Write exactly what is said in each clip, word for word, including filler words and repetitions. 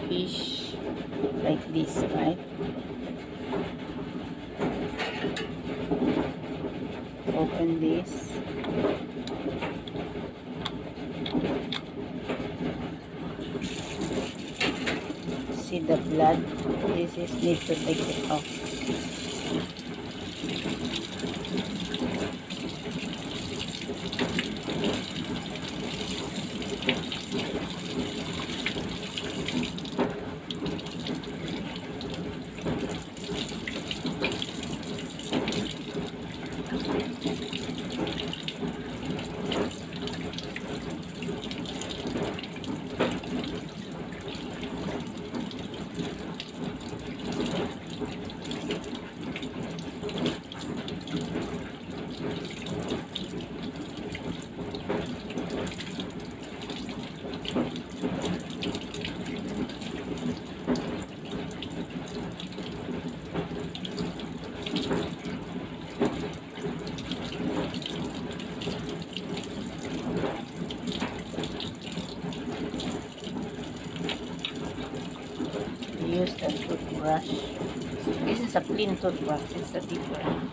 fish like this, right? Open this. See the blood? This is need to take it off. Use the toothbrush. This is a clean toothbrush. This is a different.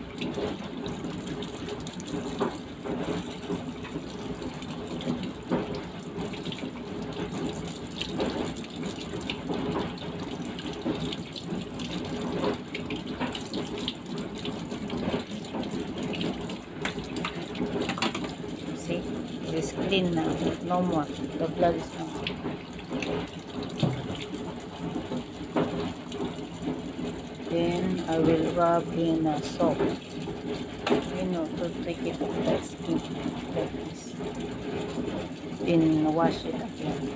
See, it is clean now. No more. The blood is no more. Then I will rub in a soap, you know, to take it off the skin like this. Then wash it again.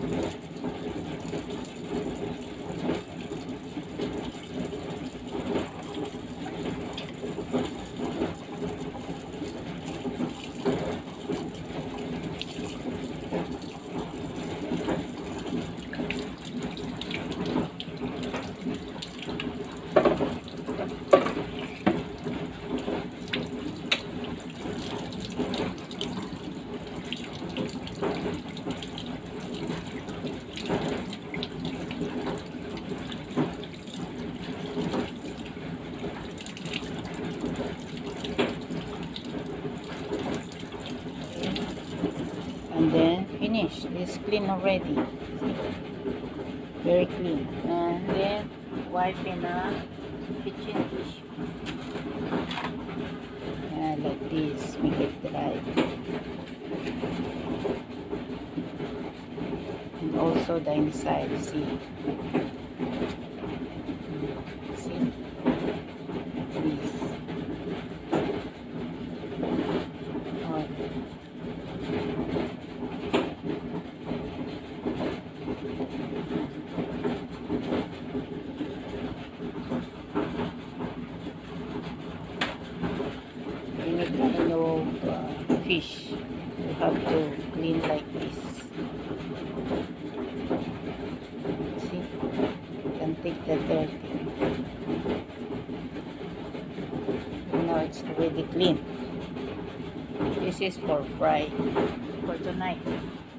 And then finish. This clean already. See? Very clean. And then wipe in a kitchen tissue. Yeah, like this. Make it dry. And also the inside. See? See? This. Oh. Kind of uh, fish, you have to clean like this. See, you can take the dirty. Now it's already clean. This is for fry for tonight.